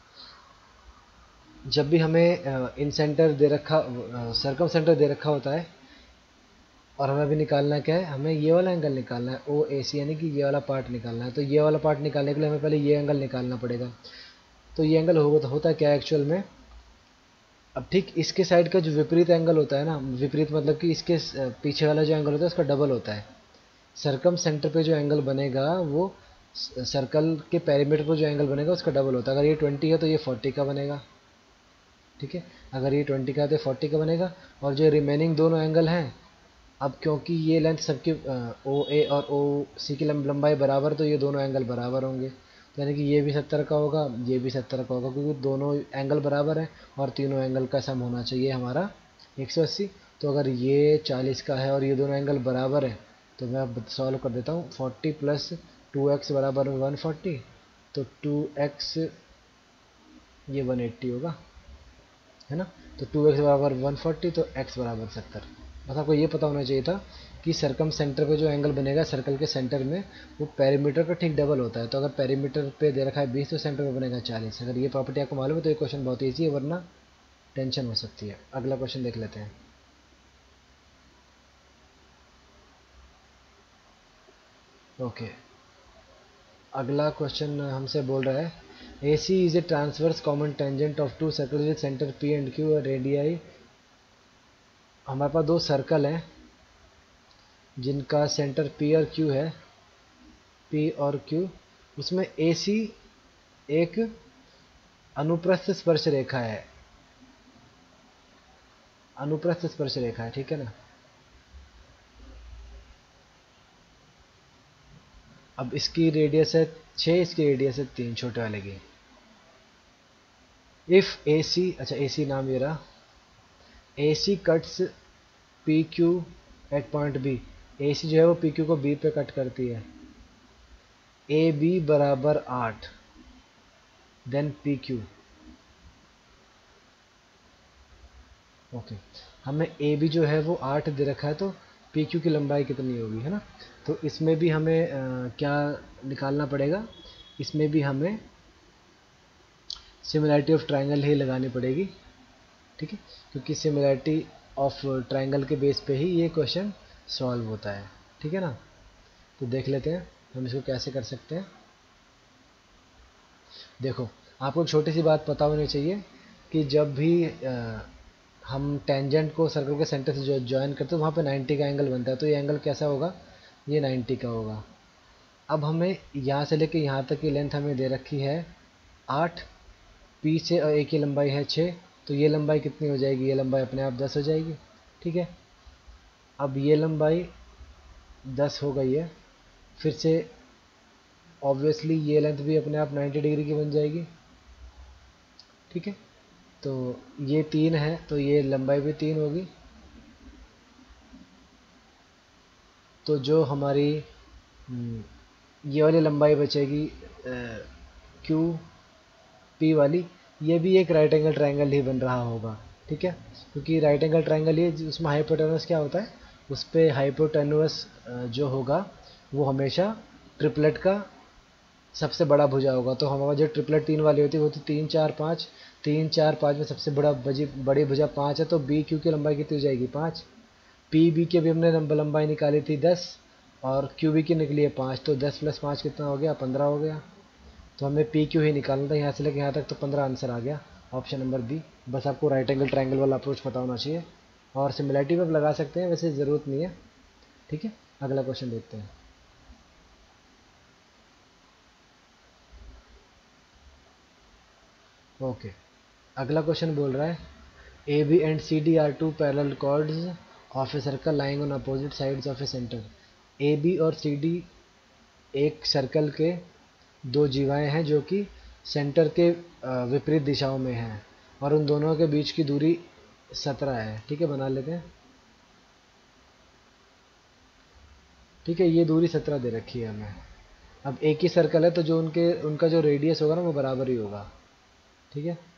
जब भी हमें इन सेंटर दे रखा, सर्कम सेंटर दे रखा होता है, और हमें अभी निकालना क्या है, हमें ये वाला एंगल निकालना है, ओ ए सी, यानी कि ये वाला पार्ट निकालना है। तो ये वाला पार्ट निकालने के लिए हमें पहले ये एंगल निकालना पड़ेगा। तो ये एंगल होता क्या है एक्चुअल में, अब ठीक इसके साइड का जो विपरीत एंगल होता है ना, विपरीत मतलब कि इसके पीछे वाला जो एंगल होता है उसका डबल होता है। सर्कम सेंटर पे जो एंगल बनेगा वो सर्कल के पेरीमीटर पर जो एंगल बनेगा उसका डबल होता है। अगर ये 20 है तो ये 40 का बनेगा। ठीक है, अगर ये 20 का है तो 40 का बनेगा। और जो रिमेनिंग दोनों एंगल हैं, अब क्योंकि ये लेंथ सबकी ओ ए और ओ सी की लंबाई बराबर, तो ये दोनों एंगल बराबर होंगे। तो यानी कि ये भी 70 का होगा, ये भी 70 का होगा, क्योंकि दोनों एंगल बराबर हैं और तीनों एंगल का सम होना चाहिए हमारा 180। तो अगर ये 40 का है और ये दोनों एंगल बराबर है, तो मैं अब सॉल्व कर देता हूँ। 40 प्लस 2x बराबर 140, तो 2x ये 180 होगा, है ना। तो 2x बराबर 140, तो x बराबर 70। बस आपको ये पता होना चाहिए था कि सर्कम सेंटर पे जो एंगल बनेगा सर्कल के सेंटर में, वो पेरीमीटर का ठीक डबल होता है। तो अगर पेरीमीटर पे दे रखा है 20, तो सेंटर पे बनेगा 40। अगर ये प्रॉपर्टी आपको मालूम है तो ये क्वेश्चन बहुत ईजी है, वरना टेंशन हो सकती है। अगला क्वेश्चन देख लेते हैं। ओके, अगला क्वेश्चन हमसे बोल रहा है A C is a transverse common tangent of two circle with centre P and Q और रेडियाई। हमारे पास दो सर्कल हैं जिनका सेंटर पी और क्यू है, पी और क्यू, उसमें ए सी एक अनुप्रस्थ स्पर्श रेखा है, अनुप्रस्थ स्पर्श रेखा है। ठीक है ना। अब इसकी रेडियस है 6, इसकी रेडियस है 3, छोटे वाले की। इफ ए सी, अच्छा ए सी नाम ये रहा, A C cuts P Q at point B. A C जो है वो पी क्यू को बी पे कट करती है। ए बी बराबर 8, देन पी क्यू। ओके, हमें ए बी जो है वो 8 दे रखा है, तो पी क्यू की लंबाई कितनी होगी, है ना। तो इसमें भी हमें क्या निकालना पड़ेगा, इसमें भी हमें सिमिलैरिटी ऑफ ट्राइंगल ही लगानी पड़ेगी। ठीक है, क्योंकि सिमिलैरिटी ऑफ ट्राइंगल के बेस पे ही ये क्वेश्चन सॉल्व होता है। ठीक है ना। तो देख लेते हैं हम इसको कैसे कर सकते हैं। देखो, आपको एक छोटी सी बात पता होनी चाहिए कि जब भी हम टेंजेंट को सर्कल के सेंटर से जो ज्वाइन करते हैं, वहाँ पे 90 का एंगल बनता है। तो ये एंगल कैसा होगा, ये 90 का होगा। अब हमें यहाँ से लेके यहाँ तक की लेंथ हमें दे रखी है 8, पी से और ए की लंबाई है 6, तो ये लंबाई कितनी हो जाएगी, ये लंबाई अपने आप 10 हो जाएगी। ठीक है, अब ये लंबाई 10 हो गई है, फिर से ऑब्वियसली ये लेंथ भी अपने आप 90 डिग्री की बन जाएगी। ठीक है, तो ये 3 है, तो ये लंबाई भी 3 होगी। तो जो हमारी ये वाली लंबाई बचेगी क्यू पी वाली, ये भी एक राइट एंगल ट्राइंगल ही बन रहा होगा। ठीक है, क्योंकि राइट एंगल ट्राइंगल ये, उसमें हाइपोटेनस क्या होता है, उस पर हाइपोटेनुअस जो होगा वो हमेशा ट्रिपलेट का सबसे बड़ा भुजा होगा। तो हमारा जो ट्रिपलेट 3 वाली होती है वो तो 3 4 5, 3 4 5 में सबसे बड़ी भुजा 5 है, तो बी क्यू की लंबाई कितनी हो जाएगी, 5। पी बी की भी हमने लंबाई निकाली थी 10, और क्यू बी की निकली है 5, तो 10 + 5 कितना हो गया, 15 हो गया। तो हमें पी क्यू ही निकालना था, यहाँ से लेके यहाँ तक, तो 15 आंसर आ गया, ऑप्शन नंबर बी। बस आपको राइट एंगल ट्रायंगल वाला अप्रोच पता होना चाहिए, और सिमिलैरिटी पे लगा सकते हैं, वैसे ज़रूरत नहीं है। ठीक है, अगला क्वेश्चन देखते हैं। ओके, अगला क्वेश्चन बोल रहा है A B and C D are two parallel chords of a circle lying on opposite sides of a centre. A B और सी डी एक सर्कल के दो जीवाएं हैं जो कि सेंटर के विपरीत दिशाओं में हैं, और उन दोनों के बीच की दूरी 17 है। ठीक है, बना लेते हैं। ठीक है, ये दूरी 17 दे रखी है हमें। अब एक ही सर्कल है, तो जो उनका जो रेडियस होगा ना वो बराबर ही होगा। ठीक है,